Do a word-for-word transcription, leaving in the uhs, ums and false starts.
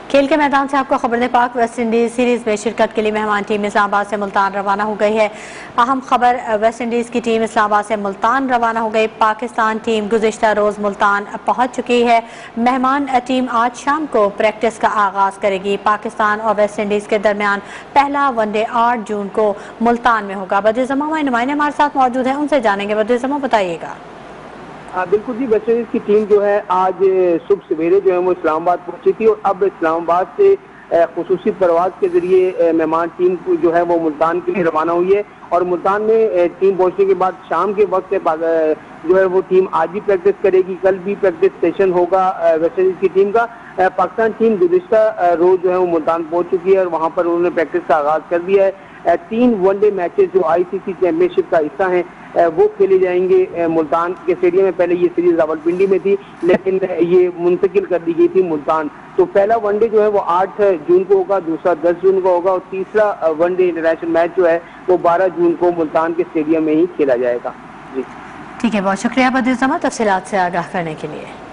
खेल के मैदान से आपको खबर दें, पाक वेस्ट इंडीज सीरीज में शिरकत के लिए मेहमान टीम इस्लामाबाद से मुल्तान रवाना हो गई है। अहम खबर, वेस्ट इंडीज की टीम इस्लामाबाद से मुल्तान रवाना हो गई। पाकिस्तान टीम गुज़िश्ता रोज़ मुल्तान पहुंच चुकी है। मेहमान टीम आज शाम को प्रैक्टिस का आगाज करेगी। पाकिस्तान और वेस्ट इंडीज के दरमियान पहला वनडे आठ जून को मुल्तान में होगा। बदिर-ए-ज़मां हमारे नुमाइंदे हमारे साथ मौजूद हैं, उनसे जानेंगे। बदिर-ए-ज़मां बताइएगा। बिल्कुल जी, वेस्ट इंडीज की टीम जो है आज सुबह सवेरे जो है वो इस्लामाबाद पहुंची थी और अब इस्लामाबाद से खुसूसी परवाज के जरिए मेहमान टीम जो है वो मुल्तान के लिए रवाना हुई है और मुल्तान में टीम पहुंचने के बाद शाम के वक्त जो है वो टीम आज भी प्रैक्टिस करेगी। कल भी प्रैक्टिस सेशन होगा वेस्ट इंडीज की टीम का। पाकिस्तान टीम गुज़िश्ता रोज जो है वो मुल्तान पहुंच चुकी है और वहां पर उन्होंने प्रैक्टिस का आगाज कर दिया है। तीन वनडे मैचेस जो आईसीसी चैंपियनशिप का हिस्सा हैं वो खेले जाएंगे मुल्तान के स्टेडियम में। पहले ये सीरीज रावलपिंडी में थी लेकिन ये मुंतकिल कर दी गई थी मुल्तान। तो पहला वनडे जो है वो आठ जून को होगा, दूसरा दस जून को होगा और तीसरा वनडे इंटरनेशनल मैच जो है वो बारह जून को मुल्तान के स्टेडियम में ही खेला जाएगा। जी ठीक है, बहुत शुक्रिया बदिर-ए-ज़मां तफसीलात से आगाह करने के लिए।